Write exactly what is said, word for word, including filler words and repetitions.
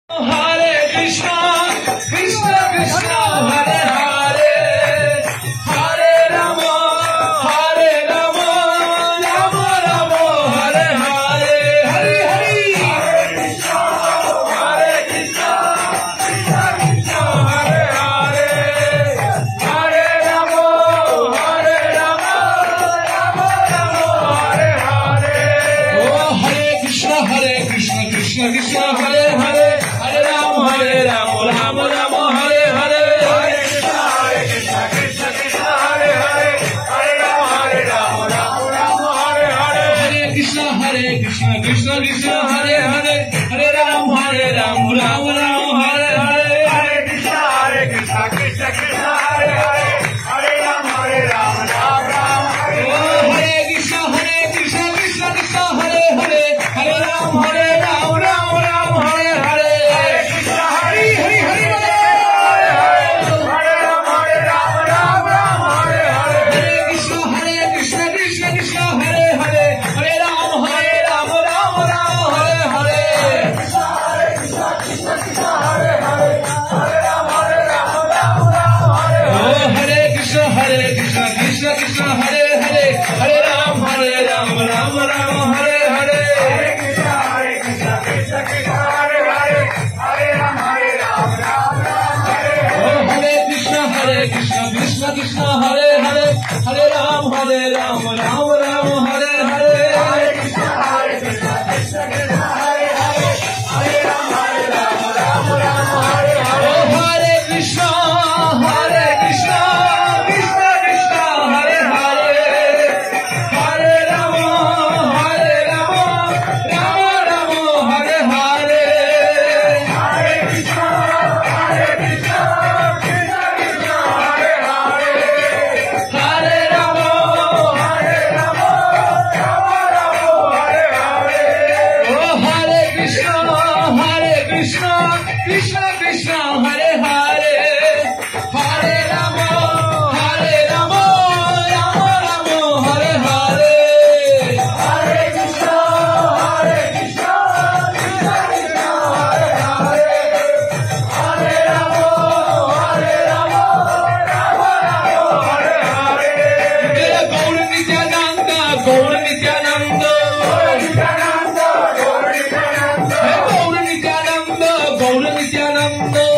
Hare Krishna, Krishna Krishna, Hare Hare, Hare Rama, Hare Rama, Rama Rama, Hare Hare, Hare Hare, Hare Krishna, Hare Krishna, Krishna Krishna, Hare Hare, Hare Rama, Hare Rama, Rama Rama, Hare Hare. Oh, Hare Krishna, Hare Krishna, Krishna Krishna, Hare Hare. Hare Ram, Hare Ram, Ram Ram, Hare Hare. Hare Krishna, Hare Krishna, Krishna Krishna, Hare Hare. Hare Ram, Hare Ram, Ram Ram, Hare Hare. Hare Krishna, Hare Krishna, Krishna Krishna, Hare Hare. Hare Ram, Hare Ram, Ram Ram, Hare Hare. Hare Krishna, Hare Krishna, Krishna Krishna, Hare Hare. Hare Ram, Hare Ram, Ram Ram, Hare Hare. Hare Krishna, Hare Krishna, Krishna Krishna, Hare Hare. Hare Ram, Hare Ram, Ram Ram, Hare Hare. Hare Krishna, Krishna Krishna, Hare Hare, Hare Ram, Hare Ram, Ram Ram, Hare Hare. Hare Krishna, Hare Krishna, Krishna Krishna, Hare Hare, Hare Ram, Hare Ram, Ram Ram, Hare Hare. Hare Krishna, Hare Krishna, Krishna Krishna, Hare Hare, Hare Ram, Hare Ram, Ram Ram, Hare Hare. Hare Krishna, Hare Krishna, Krishna Krishna, Hare Hare, Hare Ram, Hare Ram, Ram Ram, Hare Hare. Hare Krishna, Hare Krishna. Krishna Krishna, Hare Hare, Hare Rama, Hare Rama, Rama Rama, Hare Hare. Hare Krishna, Hare Krishna, Krishna Krishna, Hare Hare. Hare Rama, Hare Rama, Rama Rama, Hare Hare. Jai Gaur Nityananda, Gaur Nityananda, Gaur Nityananda, Gaur Nityananda, Gaur Nityananda, Gaur Nityananda.